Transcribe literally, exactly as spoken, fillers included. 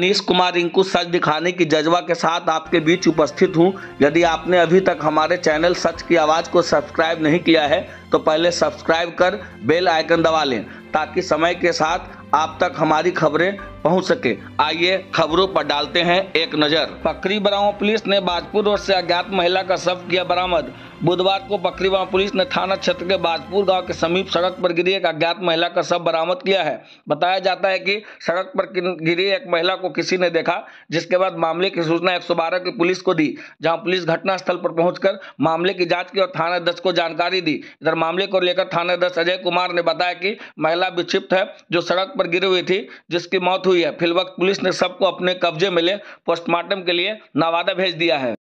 मनीष कुमार रिंकू सच दिखाने की जज्बा के साथ आपके बीच उपस्थित हूं। यदि आपने अभी तक हमारे चैनल सच की आवाज़ को सब्सक्राइब नहीं किया है तो पहले सब्सक्राइब कर बेल आइकन दबा लें ताकि समय के साथ आप तक हमारी खबरें पहुंच सके। आइए खबरों पर डालते हैं एक नज़र। पकरी बरांव पुलिस ने बाजपुर रोड से अज्ञात महिला का शव किया बरामद। बुधवार को पकरी बरांव पुलिस ने थाना क्षेत्र के बाजपुर गांव के समीप सड़क पर गिरी एक अज्ञात महिला का शव बरामद किया है। बताया जाता है कि सड़क पर गिरी एक महिला को किसी ने देखा, जिसके बाद मामले की सूचना एक सौ बारह की पुलिस को दी, जहां पुलिस घटनास्थल पर पहुंचकर मामले की जांच की और थानाध्यक्ष को जानकारी दी। इधर मामले को लेकर थानाध्यक्ष अजय कुमार ने बताया कि महिला विक्षिप्त है जो सड़क पर गिरी हुई थी, जिसकी मौत हुई है। फिलवक्त पुलिस ने सबको अपने कब्जे में ले पोस्टमार्टम के लिए नवादा भेज दिया है।